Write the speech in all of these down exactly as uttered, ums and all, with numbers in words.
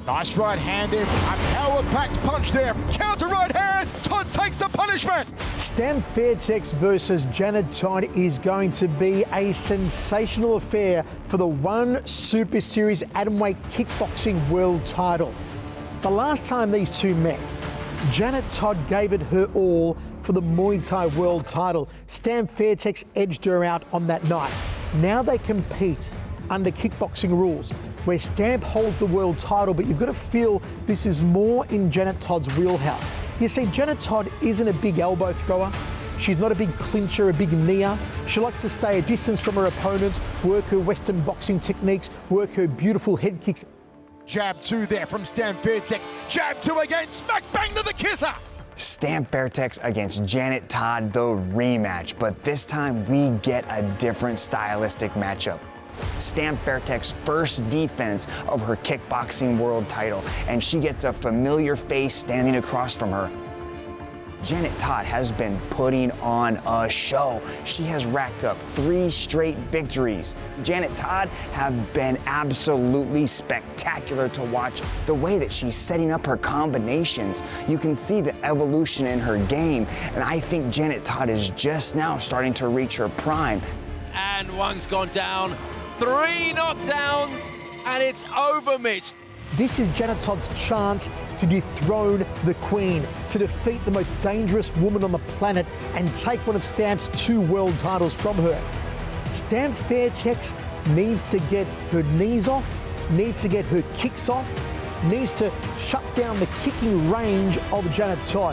Nice right hand there. A power-packed punch there. Counter right hands. Todd takes the punishment. Stamp Fairtex versus Janet Todd is going to be a sensational affair for the ONE Super Series Atomweight Kickboxing World Title. The last time these two met, Janet Todd gave it her all for the Muay Thai World Title. Stamp Fairtex edged her out on that night. Now they compete under kickboxing rules, where Stamp holds the world title, but you've got to feel this is more in Janet Todd's wheelhouse. You see, Janet Todd isn't a big elbow thrower. She's not a big clincher, a big kneer. She likes to stay a distance from her opponents, work her Western boxing techniques, work her beautiful head kicks. Jab two there from Stamp Fairtex. Jab two again, smack bang to the kisser. Stamp Fairtex against Janet Todd, the rematch, but this time we get a different stylistic matchup. Stamp Fairtex's first defense of her kickboxing world title, and she gets a familiar face standing across from her. Janet Todd has been putting on a show. She has racked up three straight victories. Janet Todd have been absolutely spectacular to watch. The way that she's setting up her combinations, you can see the evolution in her game, and I think Janet Todd is just now starting to reach her prime. And one's gone down. Three knockdowns, and it's over, Mitch. This is Janet Todd's chance to dethrone the Queen, to defeat the most dangerous woman on the planet and take one of Stamp's two world titles from her. Stamp Fairtex needs to get her knees off, needs to get her kicks off, needs to shut down the kicking range of Janet Todd.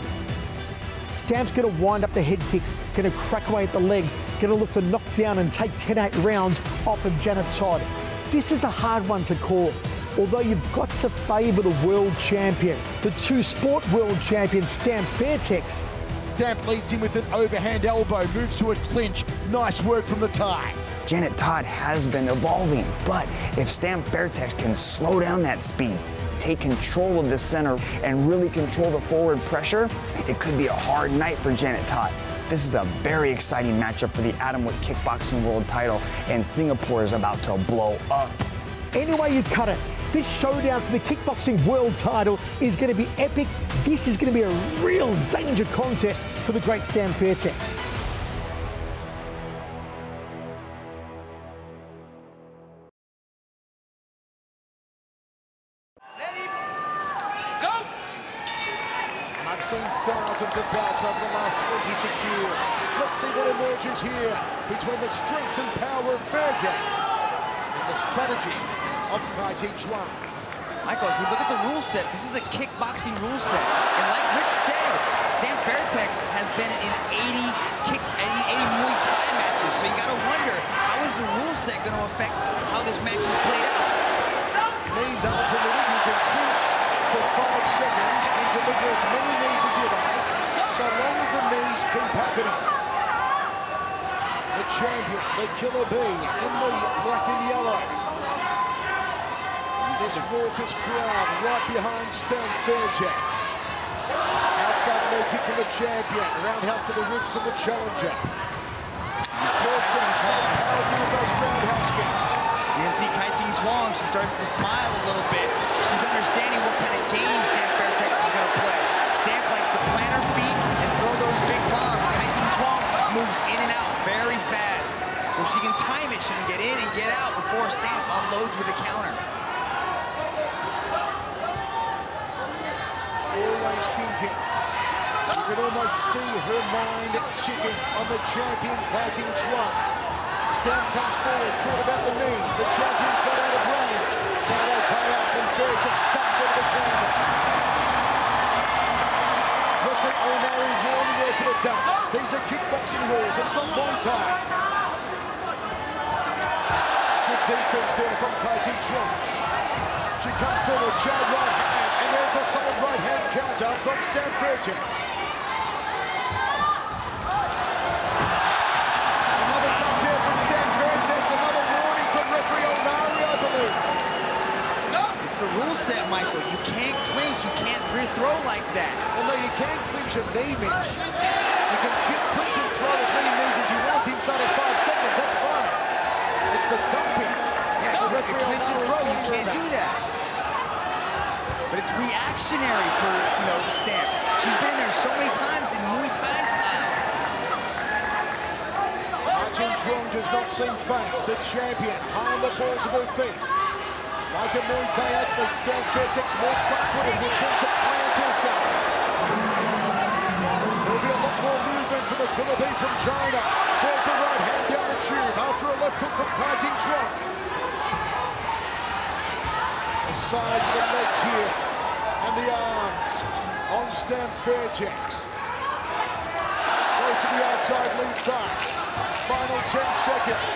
Stamp's going to wind up the head kicks, going to crack away at the legs, going to look to knock down and take ten eight rounds off of Janet Todd. This is a hard one to call, although you've got to favour the world champion, the two-sport world champion, Stamp Fairtex. Stamp leads in with an overhand elbow, moves to a clinch. Nice work from the Thai. Janet Todd has been evolving, but if Stamp Fairtex can slow down that speed, take control of the center, and really control the forward pressure, it could be a hard night for Janet Todd. This is a very exciting matchup for the Atomweight Kickboxing World Title, and Singapore is about to blow up. Any way you cut it, this showdown for the Kickboxing World Title is going to be epic. This is going to be a real danger contest for the great Stamp Fairtex. I've seen thousands of bouts over the last twenty-six years. Let's see what emerges here between the strength and power of Fairtex and the strategy of Chuang. Michael, if we look at the rule set, this is a kickboxing rule set. And like Rich said, Stamp Fairtex has been in eighty kick, eighty Muay Thai matches. So you got to wonder, how is the rule set going to affect how this match is played out? Knees are permitted. You can clinch for five seconds and deliver as many knees as you like, so long as the knees keep happening. The champion, the killer bee, in the black and yellow. This raucous crowd right behind Stamp Fairtex. Outside low kick from the champion, roundhouse to the ribs from the challenger. Fairtex so powerful with those roundhouse kicks. You can see Chuang, she starts to smile a little bit. She's understanding what kind of game Stamp Fairtex is going to play. Stamp likes to plant her feet and throw those big bombs. Chuang moves in and out very fast. So if she can time it, she can get in and get out before Stamp unloads with a counter. Always thinking. You can almost see her mind chicken on the champion, Chuang. Stamp comes forward, thought about the knees. The champion got out of range. Now they tie up and Fairtex dumps over the canvas. Referee O'Malley warning there for the dumps. These are kickboxing rules, it's not Muay Thai. Good defense there from Chuang. She comes forward, jab right hand, and there's a solid right hand counter from Stamp Fairtex. Rule set, Michael. You can't clinch, you can't re-throw like that. Well, no, you can clinch a knee, Mitch. You can kick, clinch and throw as many knees as you want inside of five seconds. That's fine. It's the dumping. Yeah, the referee clinch and throw, you can't do that. but it's reactionary for, you know, Stamp. She's been in there so many times in Muay Thai style. Chuang does not seem phased. The champion high on the balls of her feet. Like a Muay Thai athlete, Stan Fairtex more front-footed will attempt to plant herself. There'll be a lot more movement for the Philippine from China. There's the right hand down the tube after a left hook from Chuang. The size of the legs here and the arms on Stan Fairtex. Goes to the outside lead back. Final ten seconds.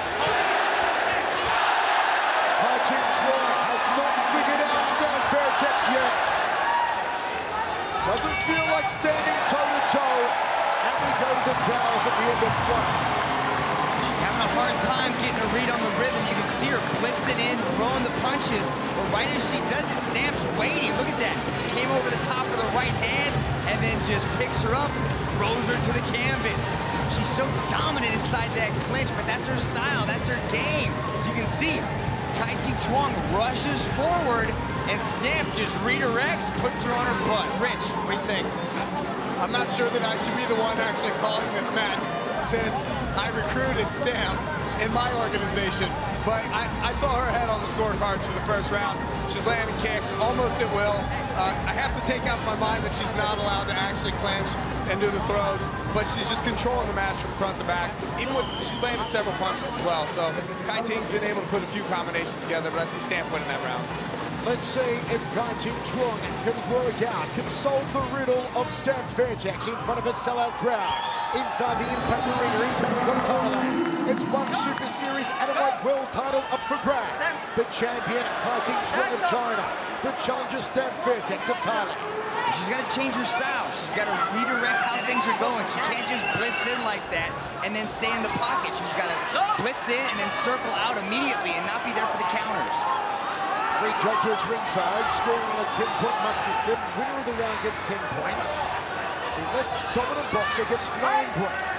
Chuang has not figured out Stan Fairtex yet. Doesn't feel like standing toe-to-toe. And we go to the towels at the end of one. She's having a hard time getting a read on the rhythm. You can see her blitzing in, throwing the punches. But right as she does it, Stamp's waiting. Look at that. Came over the top of the right hand and then just picks her up, throws her to the canvas. She's so dominant inside that clinch, but that's her style, that's her game. So you can see, Chuang rushes forward, and Stamp just redirects, puts her on her butt. Rich, what do you think? I'm not sure that I should be the one actually calling this match, since I recruited Stamp in my organization. But I, I saw her head on the scorecards for the first round. She's landing kicks almost at will. Uh, I have to take out of my mind that she's not allowed to actually clinch and do the throws, but she's just controlling the match from front to back. Even with, she's landed several punches as well. So Ting's been able to put a few combinations together, but I see Stamp winning that round. Let's see if Chuang can work out, can solve the riddle of Stan Fairtex in front of a sellout crowd. Inside the Impact Arena in Bangkok, Thailand. It's ONE Super Series Atomweight World Title up for grabs. The champion, Chuang of China. The challenger, Stan Fairtex of Thailand. She's got to change her style. She's got to redirect how things are going. She can't just blitz in like that and then stay in the pocket. She's got to blitz in and then circle out immediately and not be there for the counters. Three judges ringside, scoring on a ten-point must system. Winner of the round gets ten points. The less dominant boxer gets nine points.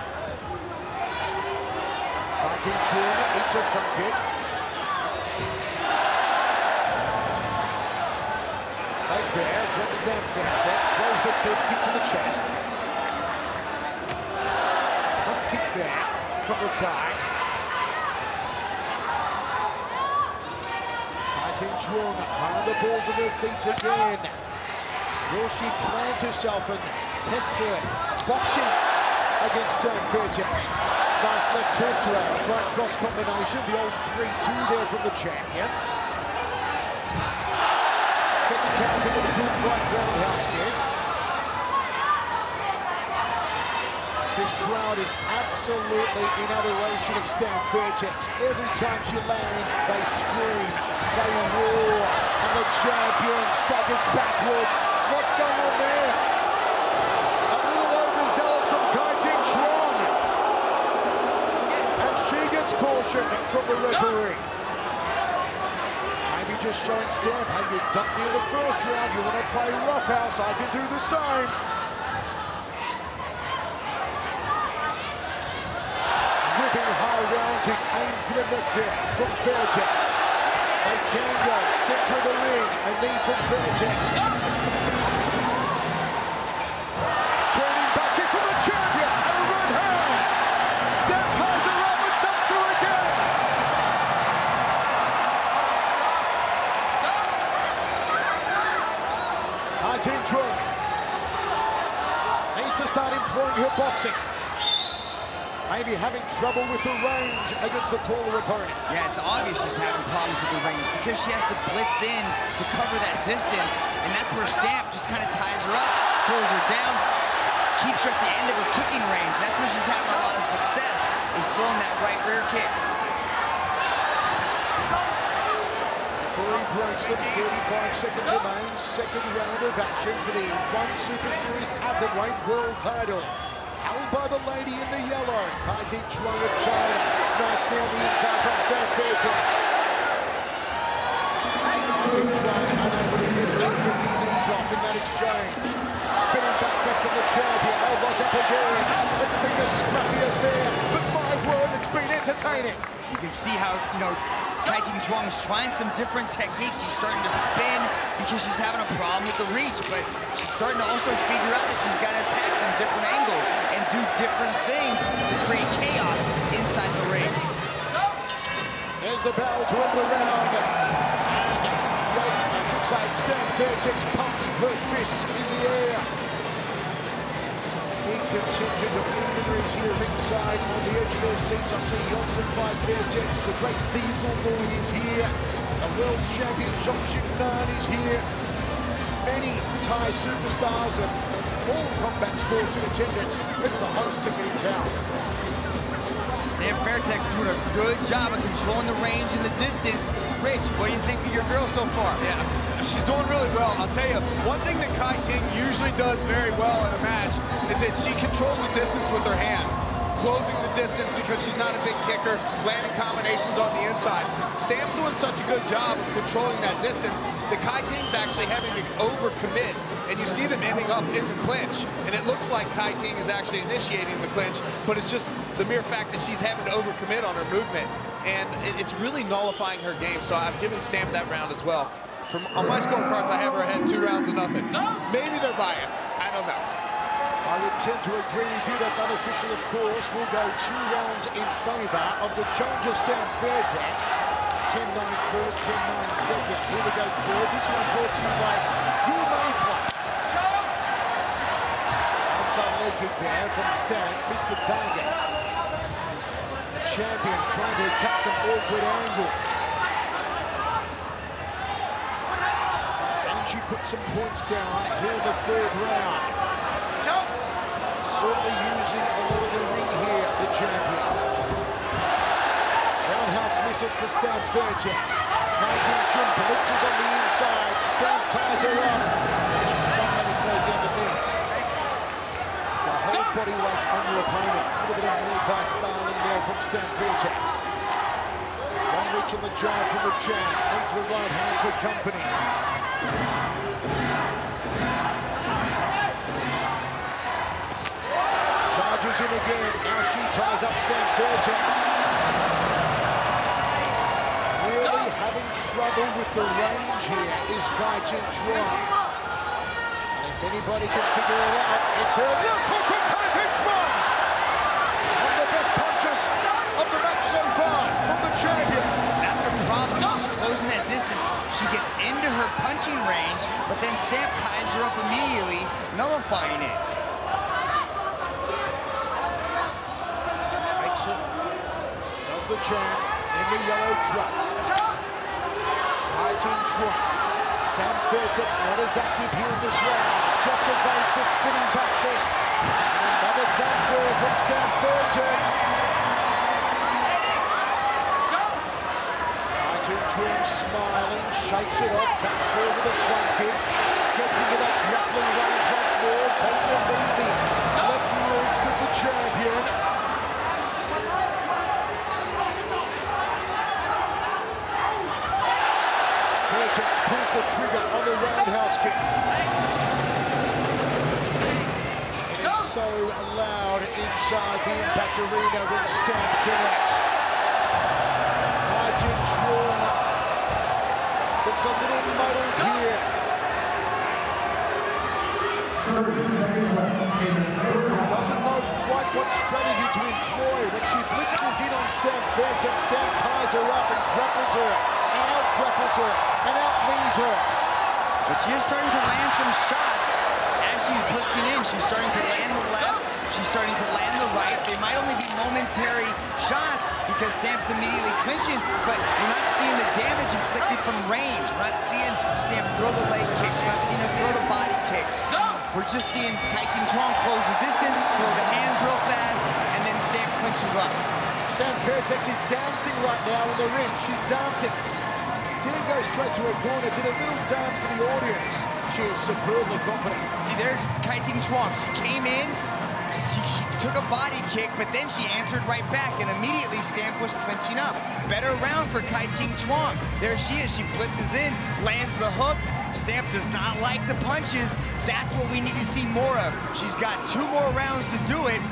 Chuang eats a front kick. Right there from Stan Fairtex, throws the tip kick to the chest. Front kick there from the tie. Chuang high on the balls of her feet again. Will she plant herself and test her boxing against Stan Fairtex? Nice left hook to her, right cross combination. The old three two there from the champion. Gets counted with a good right roundhouse kick. This crowd is absolutely in adoration of Stan Fairtex. Every time she lands, they scream, they roar, and the champion staggers backwards. What's going on there? A little overzealous from Chuang. And she gets caution from the referee. Maybe just showing Stamp, hey, you ducked me in the first round, you want to play roughhouse, I can do the same. Whipping high round kick, aim for the neck there from Fairtex. They tango, center of the ring, a knee from Fairtex. Turning back kick from the champion, and a right hand. Stamp ties her up and dumps her again. Chuang needs to start employing her boxing. Maybe having trouble with the range against the taller opponent. Yeah, it's obvious she's having problems with the range because she has to blitz in to cover that distance, and that's where Stamp just kind of ties her up, throws her down, keeps her at the end of her kicking range. That's where she's having a lot of success, is throwing that right rear kick. Three breaks and thirty-five seconds remains. Second round of action for the ONE Super Series Atomweight World Title. Held by the lady in the yellow, Chuang of China. Nice knee on the inside from Stan Fairtex. Chuang unable to get her fifty knees off in that exchange. Spinning back fist from the champion. They'll lock up again. It's been a scrappy affair, but my word, it's been entertaining. You can see how, you know, Kai Ting Chuang's trying some different techniques. She's starting to spin because she's having a problem with the reach, but she's starting to also figure out that she's got to attack from different angles and do different things to create chaos inside the ring. There's the bell to end the round. And I should say, Stan Fairtex pumps her fists in the air. Big contingent of luminaries here inside on the edge of their seats. I see Johnson by Fairtex. The great Diesel Boy is here. The world's champion Jong Nan is here. Many Thai superstars and all combat sports in attendance. It's the hottest ticket in town. Stan Fairtex doing a good job of controlling the range and the distance. Rich, what do you think of your girl so far? Yeah, she's doing really well. I'll tell you, one thing that Kai Ting usually does very well in a match is that she controls the distance with her hands, closing the distance because she's not a big kicker, landing combinations on the inside. Stan's doing such a good job of controlling that distance that Kai Ting's actually having to overcommit, and you see them ending up in the clinch, and it looks like Kai Ting is actually initiating the clinch, but it's just the mere fact that she's having to overcommit on her movement, and it's really nullifying her game. So I've given Stamp that round as well. From on my scorecards, I have her ahead two rounds to nothing. Maybe they're biased. I don't know. I would tend to agree with you. That's unofficial, of course. We'll go two rounds in favour of the challenger Stan Fairtex. ten nine first, ten nine second. Here we go third. This one brought to you by ONE Muay Thai. Outside leg kick there from Stan. Missed the target. Champion trying to cut some awkward angles. And she put some points down here in the third round. Certainly using a lot of the ring here, the champion. Roundhouse misses for Stan Fairtex. Kai Ting Chuang blitzes on the inside. Stan ties her up. And goes down the knees. The whole body weight on your opponent. A little bit of Muay Thai styling there from Stan Fairtex. One reach on the jab from the jab. Into the right hand for company. Charges in again. Now she ties up Stan Fairtex. Really having trouble with the range here is Kai Ting Chuang. And if anybody can figure it out, it's her. Look for Kai Ting Chuang! One of the best punches of the match so far from the champion. That's the problem. She's closing that distance. She gets into her punching range, but then Stamp ties her up immediately, nullifying it. Makes it. Does the champ in the yellow trunks. Kai Ting Chuang. Stan Fairtex not as active here in this round. Just evades the spinning back fist. And another dump there from Stan Fairtex. Kai Ting Chuang smiling, shakes it off, comes forward with a front kick. Gets into that grappling range once more. Takes a lead. The left reach as the champion. Fairtex pulls the trigger on the roundhouse kick. It is so loud inside the Impact Arena when Stan connects. Kai Ting Chuang looks a little muddled here. Doesn't know quite what strategy to employ. When she blitzes in on Stan Fairtex, Stan ties her up and grapples her, and out-grapples her, and out-knees her. But she is starting to land some shots as she's blitzing in. She's starting to land the left. She's starting to land the right. They might only be momentary shots because Stamp's immediately clinching, but you're not seeing the damage inflicted from range. We're not seeing Stamp throw the leg kicks. We're not seeing her throw the body kicks. We're just seeing Kai Ting Chuang close the distance, throw the hands real fast, and then Stamp clinches up. Stan Fairtex is dancing right now in the ring. She's dancing. Didn't go straight to her corner, did a little dance for the audience. She is superbly confident. See, there's Kai Ting Chuang. She came in, she, she took a body kick, but then she answered right back, and immediately Stamp was clinching up. Better round for Kai Ting Chuang. There she is. She blitzes in, lands the hook. Stamp does not like the punches. That's what we need to see more of. She's got two more rounds to do it,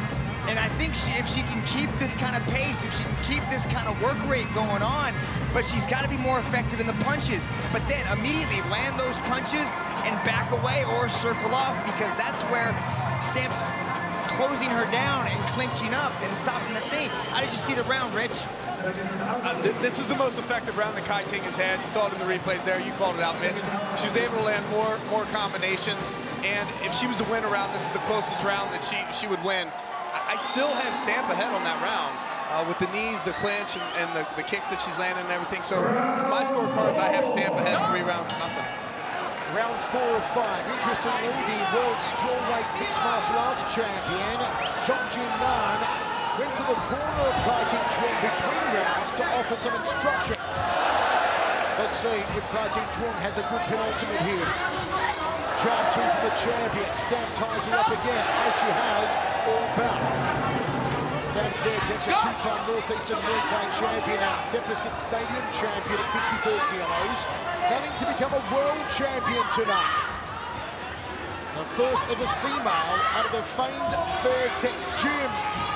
And I think she, if she can keep this kind of pace, if she can keep this kind of work rate going on, but she's got to be more effective in the punches. But then immediately land those punches and back away or circle off, because that's where Stamp's closing her down and clinching up and stopping the thing. How did you see the round, Rich? Uh, th this is the most effective round that Kai Ting has had. You saw it in the replays there. You called it out, Mitch. She was able to land more more combinations, and if she was to win a round, this is the closest round that she she would win. I, I still have Stamp ahead on that round uh, with the knees, the clinch, and, and the, the kicks that she's landing and everything. So my scorecards, I have Stamp ahead three rounds to nothing. Round four of five. Interestingly, the world strawweight mixed martial arts champion, Jin Nan, went to the corner of Kai Ting Chuang between rounds to offer some instruction. Let's see if Kai Ting Chuang has a good penultimate here. Jab two from the champion. Stamp ties her up again, as she has all bout. Stamp Fairtex, a two-time Northeastern Muay Thai champion, and Deficit Stadium champion at fifty-four kilos. Planning to become a world champion tonight. The first ever female out of the famed Fairtex gym.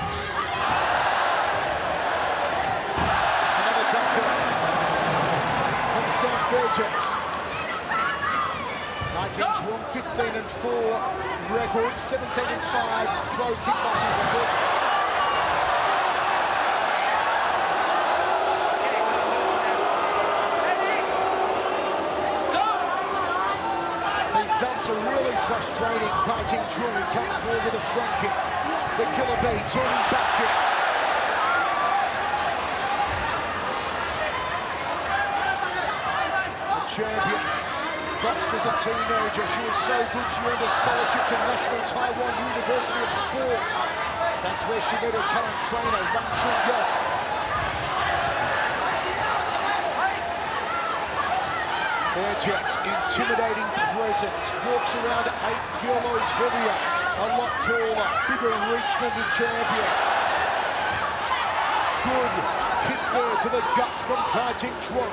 Another dumper. Stamp Fairtex. Kai Ting Chuang, fifteen and four record, seventeen and five pro kickboxing record. Dumps are really frustrating. Kai Ting Chuang comes forward with a front kick. The killer bee turning back kick. The champion boxed as a teenager. She was so good she earned a scholarship to National Taiwan University of Sport. That's where she met her current trainer, Chuang. Fairtex, intimidating presence, walks around eight kilos heavier, a lot taller, bigger reach than the champion. Good kick there to the guts from Kai Ting Chuang.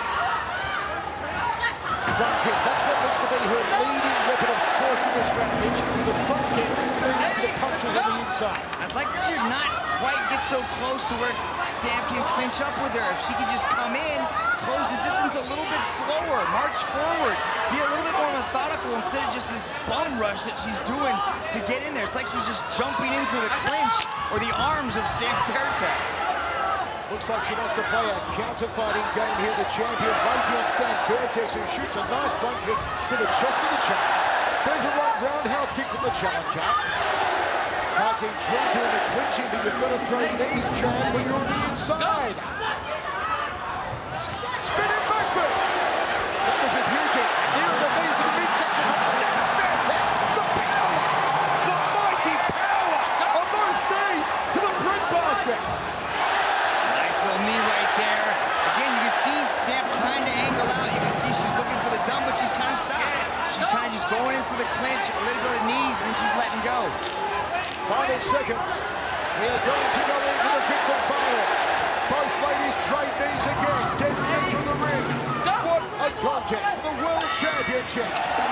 Front kick, that's what looks to be her leading weapon of choice in this round, Mitch. The front kick leading to the punches on the inside. I'd like to see her not quite get so close to where Stamp can clinch up with her. If she could just come in, close the distance a little bit slower, march forward, be a little bit more methodical instead of just this bum rush that she's doing to get in there. It's like she's just jumping into the clinch or the arms of Stamp Fairtex. Looks like she wants to play a counter-fighting game here. The champion waiting on Stamp Fairtex, who shoots a nice front kick to the chest of the challenger. There's a right roundhouse kick from the challenger. Kai Ting Chuang doing the clinching, but you've got to throw knees, Chad, when you're on the inside. Spinning back first. That was a beauty. And here are the knees of the midsection from Stamp Fairtex. The power, the mighty power of those knees to the bread basket. Nice little knee right there. Again, you can see Stamp trying to angle out. You can see she's looking for the dump, but she's kind of stopped. She's kind of just going in for the clinch, a little bit of knees, and then she's letting go. Final seconds. We are going to go into the fifth and final. Both ladies trade knees again, dead center of the ring. What a contest for the World Championship.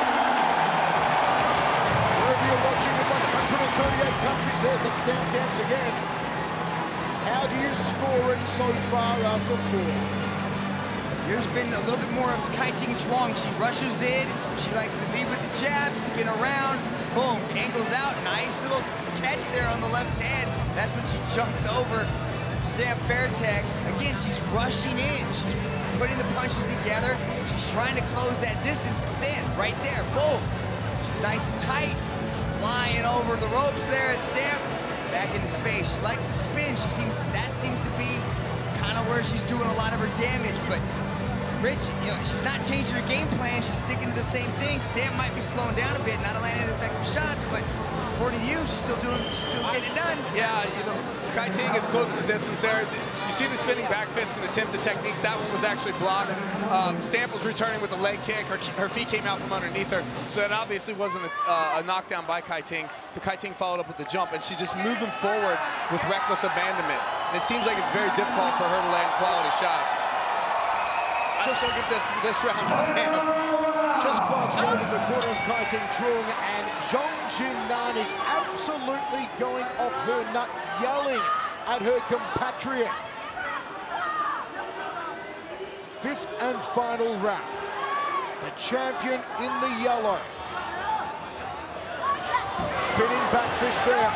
Wherever you're watching in one hundred thirty-eight countries, there's the Stamp dance again. How do you score it so far after four? Here's been a little bit more of Kai Ting Chuang. She rushes in, she likes to lead with the jab, spin around, boom, angles out, nice little catch there on the left hand. That's when she jumped over Stamp Fairtex. Again, she's rushing in, she's putting the punches together, she's trying to close that distance, but then, right there, boom, she's nice and tight, flying over the ropes there at Stamp, back into space. She likes to spin, she seems, that seems to be kind of where she's doing a lot of her damage, but Rich, you know, she's not changing her game plan. She's sticking to the same thing. Stamp might be slowing down a bit, not landing effective shots, but according to you, she's still doing, she's still getting it done. Yeah, you know, Kai Ting is closing the distance there. You see the spinning back fist and attempted techniques. That one was actually blocked. Um, Stamp was returning with a leg kick. Her, her feet came out from underneath her, so that obviously wasn't a, uh, a knockdown by Kai Ting. But Kai Ting followed up with the jump, and she's just moving forward with reckless abandonment. And it seems like it's very difficult for her to land quality shots. I just don't give this, this round to Stamp. Just glancing over the corner of Kai Ting Chuang, and Zhong Jinnan is absolutely going off her nut, yelling at her compatriot. Fifth and final round. The champion in the yellow. Spinning back fist there.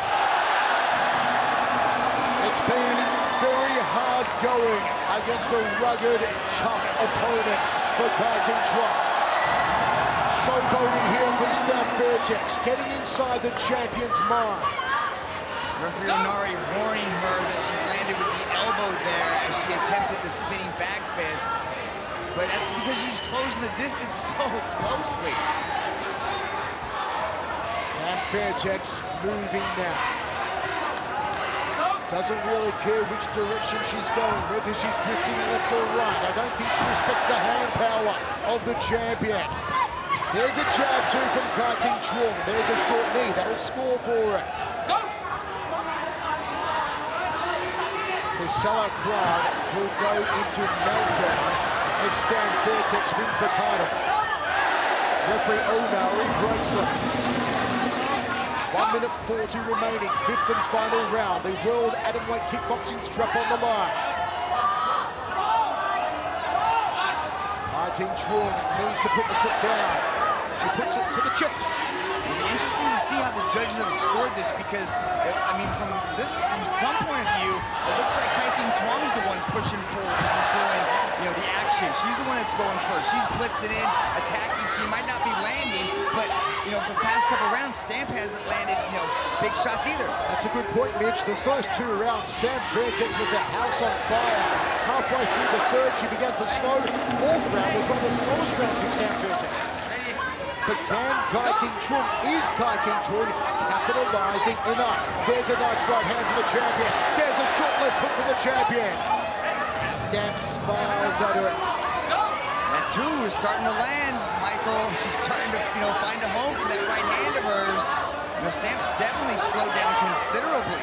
It's been very hard going against a rugged, tough opponent for Kai Ting Chuang. Showboating here from Stan Fairtex, getting inside the champion's mind. Referee Onari warning her that she landed with the elbow there as she attempted the spinning back fist. But that's because she's closing the distance so closely. Stan Fairtex moving now. Doesn't really care which direction she's going, whether she's drifting left or right. I don't think she respects the hand power of the champion. There's a jab too from Kai Ting Chuang. There's a short knee, that'll score for it. Go! The sellout crowd will go into meltdown if Stan Fairtex wins the title. Referee Onari breaks them. one minute forty remaining, fifth and final round. The World Atomweight Kickboxing strap on the line. Kai Ting Chuang needs to put the foot down. She puts it to the chest. It'll be interesting to see how the judges have scored this because, I mean, from this, from some point of view, it looks like Kai Ting Chuang's the one pushing forward, controlling, you know, the action. She's the one that's going first. She's blitzing in, attacking. She might not be landing, but, you know, the past couple rounds, Stamp hasn't landed, you know, big shots either. That's a good point, Mitch. The first two rounds, Stan Fairtex was a house on fire. Halfway through the third, she began to slow. Fourth round was one of the slowest rounds for Stan Fairtex. But can Kai Ting Chuang, is Kai Ting Chuang capitalizing enough? There's a nice right hand for the champion. There's a short left hook for the champion. Stan smiles at her. That two is starting to land, Michael. She's starting to, you know, find a home for that right hand of hers. You know, Stamp's definitely slowed down considerably.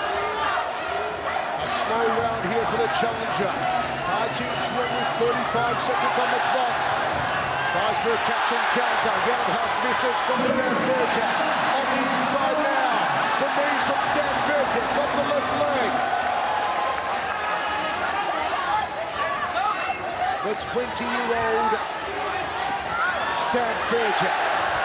A slow round here for the challenger. Kai Ting Chuang with thirty-five seconds on the clock. Tries for a catch and counter. Roundhouse misses from Stan Fairtex. On the inside now. The knees from Stan Fairtex off the left leg. The twenty-year-old Stan Fairtex.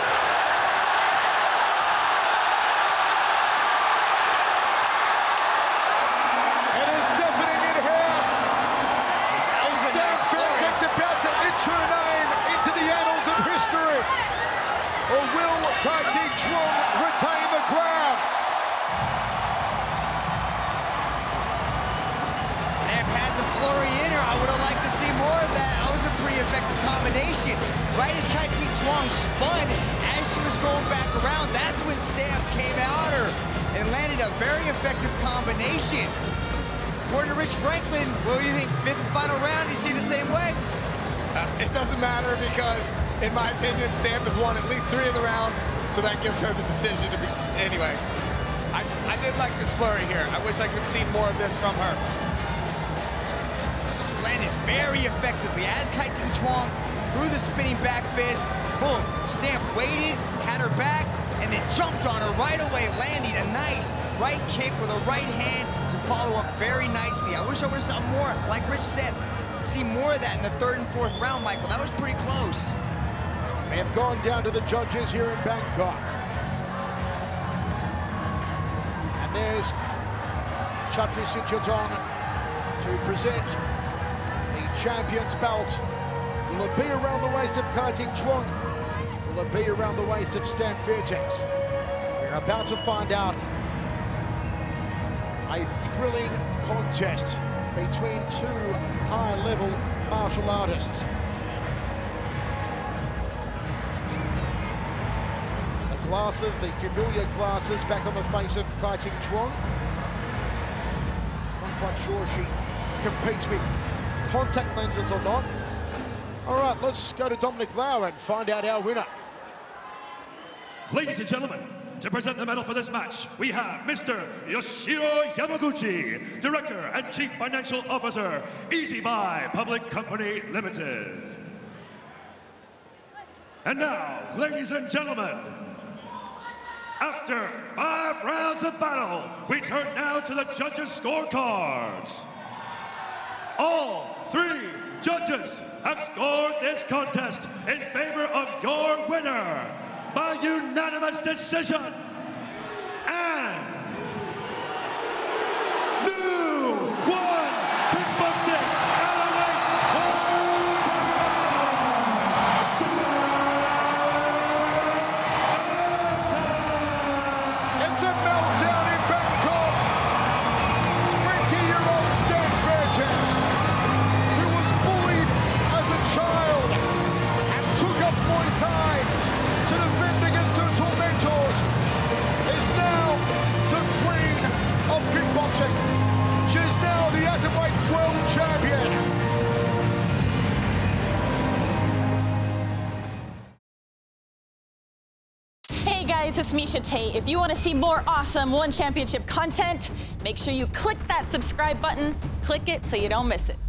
And is deafening in here. And Stan Fairtex about to itch her name into the annals of history. Or will Kai Ting Chuang retain the crown? Stamp had the flurry in her. I would have liked to see more of that. That was a pretty effective combination. Right as Kai Ting Chuang spun, as she was going back around, that's when Stamp came out her and landed a very effective combination. According to Rich Franklin, what do you think? Fifth and final round, do you see the same way? Uh, it doesn't matter because, in my opinion, Stamp has won at least three of the rounds, so that gives her the decision to be... Anyway, I, I did like this flurry here. I wish I could have seen more of this from her. She landed very effectively as Kai Ting Chuang threw the spinning back fist. Boom, Stamp waited, had her back, and then jumped on her right away, landing a nice right kick with a right hand to follow up very nicely. I wish I would have saw more, like Rich said, see more of that in the third and fourth round, Michael. That was pretty close. We have gone down to the judges here in Bangkok. And there's Chatri Sitchatong to present the champion's belt. Will it be around the waist of Kai Ting Chuang? Will it be around the waist of Stan Fairtex? We're about to find out. A thrilling contest between two high-level martial artists. The glasses, the familiar glasses, back on the face of Kai Ting Chuang. Not quite sure if she competes with contact lenses or not. All right, let's go to Dominic Lau and find out our winner. Ladies and gentlemen, to present the medal for this match, we have Mister Yoshiro Yamaguchi, Director and Chief Financial Officer, Easy Buy Public Company Limited. And now, ladies and gentlemen, after five rounds of battle, we turn now to the judges' scorecards. All three judges have scored this contest in favor of your winner by unanimous decision. And new ONE Kickboxing Atomweight World Champion. It's a meltdown in Bangkok. twenty-year-old Stan Fairtex, who was bullied as a child and took up Muay Thai to defend against her tormentors, is now the queen of kickboxing. She's now the Atomweight World Champion. Hey guys, it's Misha Tate. If you want to see more awesome ONE Championship content, make sure you click that subscribe button. Click it so you don't miss it.